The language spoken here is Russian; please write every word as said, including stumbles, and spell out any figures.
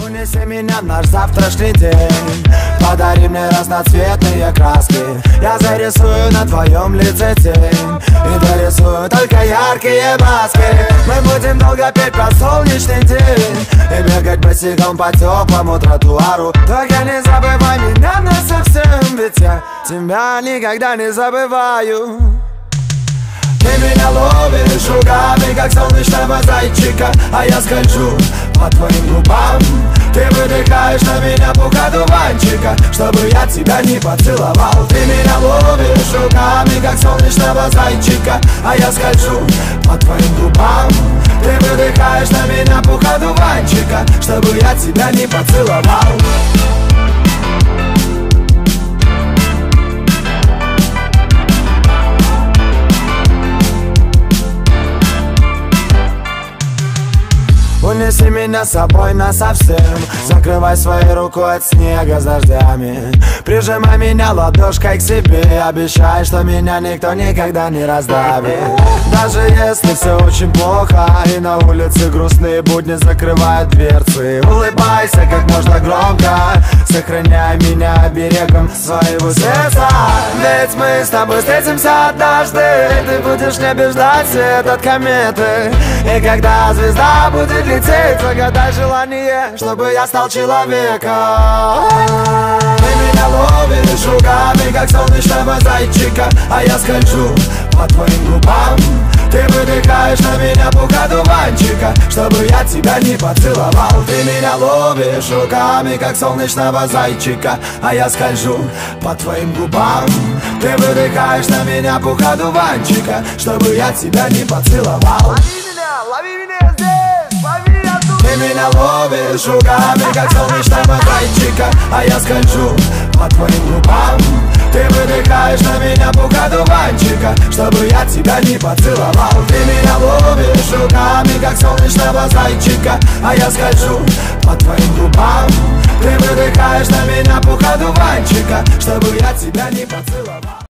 Унеси меня в наш завтрашний день, подари мне разноцветные краски. Я зарисую на твоем лице тень и дорисую только яркие маски. Мы будем долго петь про солнечный день и бегать босиком по теплому тротуару. Только не забывай меня насовсем, ведь я тебя никогда не забываю. Ты меня ловишь руками, как солнечного зайчика, а я скольжу по твоим губам. Ты выдыхаешь на меня пух одуванчика, чтобы я тебя не поцеловал. Ты меня ловишь руками, как солнечного зайчика, а я скольжу по твоим губам. Ты выдыхаешь на меня пух одуванчика, чтобы я тебя не поцеловал. Унеси меня с собой насовсем, закрывай своей рукой от снега с дождями. Прижимай меня ладошкой к себе, обещай, что меня никто никогда не раздавит. Даже если все очень плохо и на улице грустные будни закрывают дверцы, улыбайся как можно громко, сохраняй меня берегом своего сердца. Ведь мы с тобой встретимся однажды, ты будешь в небе ждать свет от кометы. И когда звезда будет лететь, загадай желание, чтобы я стал человеком. Ты меня ловишь руками, как солнечного зайчика, а я скольжу по твоим губам. Ты выдыхаешь на меня пух одуванчика, чтобы я тебя не поцеловал. Ты меня ловишь руками, как солнечного зайчика, а я скольжу по твоим губам. Ты выдыхаешь на меня пух одуванчика, чтобы я тебя не поцеловал. Лови меня здесь, лови оттуда. Ты меня ловишь руками, как солнечного зайчика, а я скольжу по твоим губам. Ты выдыхаешь на меня пух одуванчика, чтобы я тебя не поцеловал. Ты меня ловишь руками, как солнечного зайчика, а я скольжу по твоим губам. Ты выдыхаешь на меня пух одуванчика, чтобы я тебя не поцеловал.